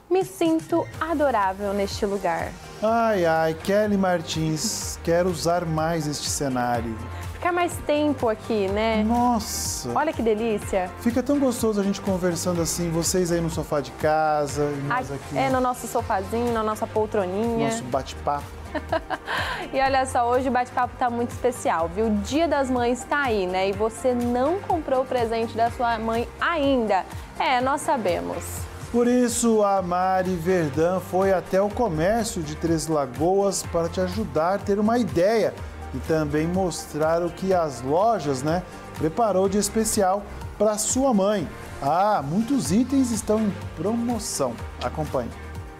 Me sinto adorável neste lugar. Ai, ai, Kelly Martins, quero usar mais este cenário. Ficar mais tempo aqui, né? Nossa! Olha que delícia. Fica tão gostoso a gente conversando assim, vocês aí no sofá de casa e nós aqui. É, no nosso sofazinho, na nossa poltroninha. Nosso bate-papo. E olha só, hoje o bate-papo tá muito especial, viu? O Dia das Mães tá aí, né? E você não comprou o presente da sua mãe ainda. É, nós sabemos. Por isso, a Mari Verdun foi até o comércio de Três Lagoas para te ajudar a ter uma ideia e também mostrar o que as lojas, preparou de especial para sua mãe. Ah, muitos itens estão em promoção. Acompanhe.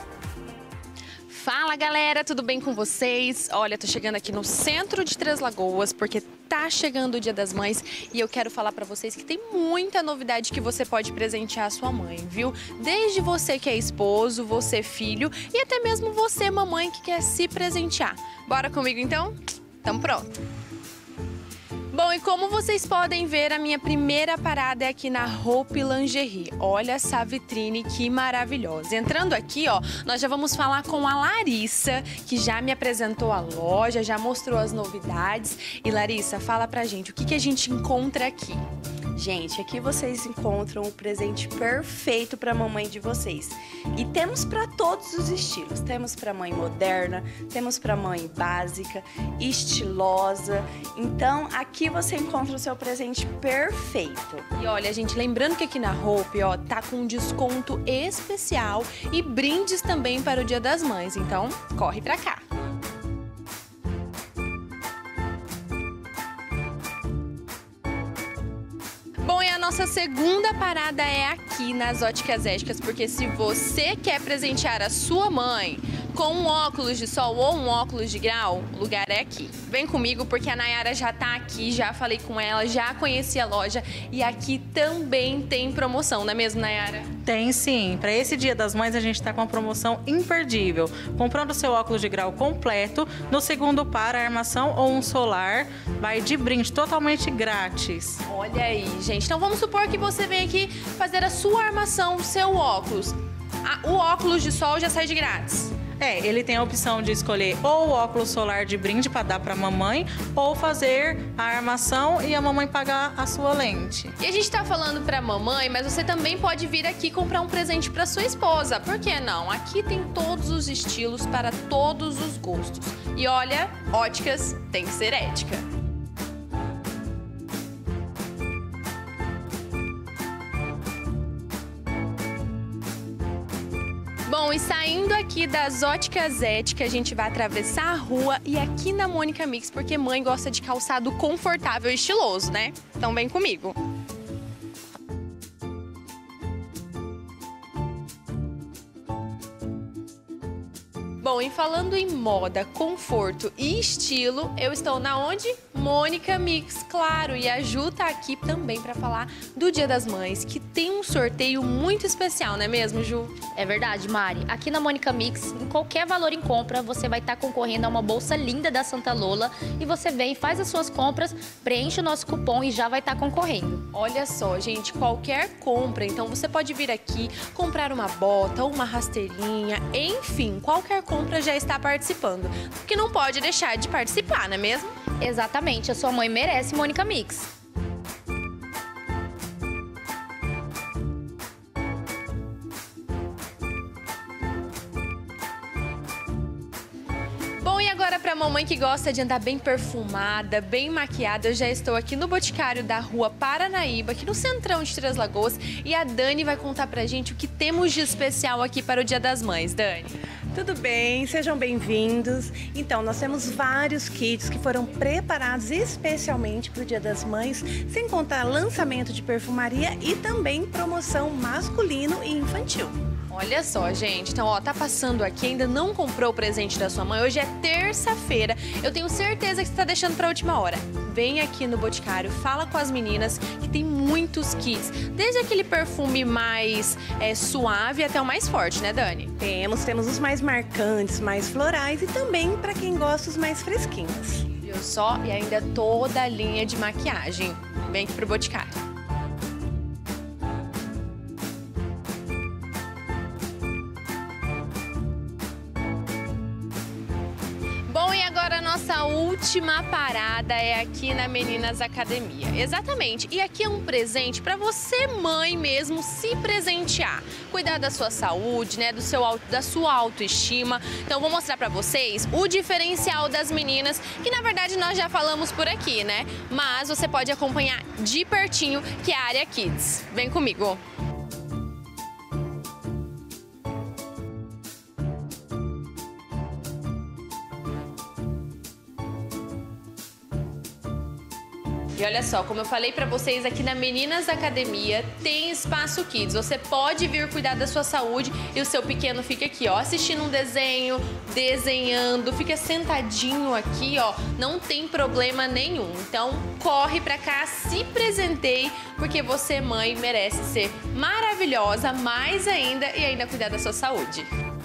Fala galera, tudo bem com vocês? Olha, tô chegando aqui no centro de Três Lagoas porque tá chegando o Dia das Mães e eu quero falar pra vocês que tem muita novidade que você pode presentear a sua mãe, viu? Desde você que é esposo, você filho e até mesmo você mamãe que quer se presentear. Bora comigo então? Tamo pronto! Bom, e como vocês podem ver, a minha primeira parada é aqui na Hope Lingerie. Olha essa vitrine que maravilhosa. Entrando aqui, ó, nós já vamos falar com a Larissa, que já me apresentou a loja, já mostrou as novidades. E Larissa, fala pra gente, o que a gente encontra aqui? Gente, aqui vocês encontram o presente perfeito para a mamãe de vocês. E temos para todos os estilos. Temos para mãe moderna, temos para mãe básica, estilosa. Então, aqui você encontra o seu presente perfeito. E olha, gente, lembrando que aqui na Hope, ó, tá com desconto especial e brindes também para o Dia das Mães. Então, corre pra cá. Bom, e a nossa segunda parada é aqui nas Óticas Éticas, porque se você quer presentear a sua mãe com um óculos de sol ou um óculos de grau, o lugar é aqui. Vem comigo porque a Nayara já tá aqui, já falei com ela, já conheci a loja e aqui também tem promoção, não é mesmo, Nayara? Tem sim. Para esse Dia das Mães a gente tá com uma promoção imperdível. Comprando o seu óculos de grau completo, no segundo par, a armação ou um solar, vai de brinde totalmente grátis. Olha aí, gente. Então vamos supor que você vem aqui fazer a sua armação, o seu óculos. O óculos de sol já sai de grátis. Ele tem a opção de escolher ou o óculos solar de brinde para dar para a mamãe ou fazer a armação e a mamãe pagar a sua lente. E a gente tá falando para mamãe, mas você também pode vir aqui comprar um presente para sua esposa. Por que não? Aqui tem todos os estilos para todos os gostos. E olha, óticas tem que ser ética. Bom, e saindo aqui das Óticas Éticas, a gente vai atravessar a rua e aqui na Mônica Mix, porque mãe gosta de calçado confortável e estiloso, né? Então vem comigo. Bom, e falando em moda, conforto e estilo, eu estou na onde? Mônica Mix, claro, e a Ju tá aqui também para falar do Dia das Mães, que tem um sorteio muito especial, não é mesmo, Ju? É verdade, Mari. Aqui na Mônica Mix, em qualquer valor em compra, você vai estar concorrendo a uma bolsa linda da Santa Lola e você vem, faz as suas compras, preenche o nosso cupom e já vai estar concorrendo. Olha só, gente, qualquer compra, então você pode vir aqui comprar uma bota ou uma rasteirinha, enfim, qualquer compra já está participando, porque não pode deixar de participar, não é mesmo? Exatamente, a sua mãe merece Mônica Mix. Bom, e agora para a mamãe que gosta de andar bem perfumada, bem maquiada, eu já estou aqui no Boticário da Rua Paranaíba, aqui no centrão de Três Lagoas, e a Dani vai contar pra gente o que temos de especial aqui para o Dia das Mães. Dani. Tudo bem, sejam bem-vindos. Então, nós temos vários kits que foram preparados especialmente para o Dia das Mães, sem contar lançamento de perfumaria e também promoção masculino e infantil. Olha só, gente, então, ó, tá passando aqui, ainda não comprou o presente da sua mãe, hoje é terça-feira, eu tenho certeza que você tá deixando pra última hora. Vem aqui no Boticário, fala com as meninas, que tem muitos kits, desde aquele perfume mais suave até o mais forte, né, Dani? Temos os mais marcantes, mais florais e também para quem gosta os mais fresquinhos. Viu só? E ainda toda a linha de maquiagem. Vem aqui pro Boticário. última parada é aqui na Meninas Academia. Exatamente. E aqui é um presente para você, mãe mesmo, se presentear. Cuidar da sua saúde, né, da sua autoestima. Então, vou mostrar para vocês o diferencial das meninas, que na verdade nós já falamos por aqui, né? Mas você pode acompanhar de pertinho, que é a área Kids. Vem comigo. E olha só, como eu falei pra vocês, aqui na Meninas Academia tem espaço Kids. Você pode vir cuidar da sua saúde e o seu pequeno fica aqui, ó, assistindo um desenho, desenhando, fica sentadinho aqui, ó, não tem problema nenhum. Então, corre pra cá, se presenteie, porque você, mãe, merece ser maravilhosa, mais ainda, e ainda cuidar da sua saúde.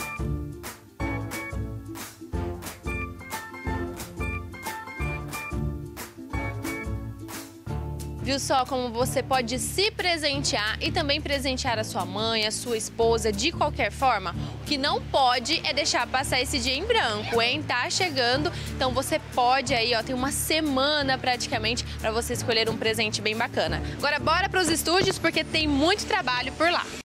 Viu só como você pode se presentear e também presentear a sua mãe, a sua esposa, de qualquer forma? O que não pode é deixar passar esse dia em branco, hein? Tá chegando, então você pode aí, ó, tem uma semana praticamente para você escolher um presente bem bacana. Agora bora para os estúdios porque tem muito trabalho por lá.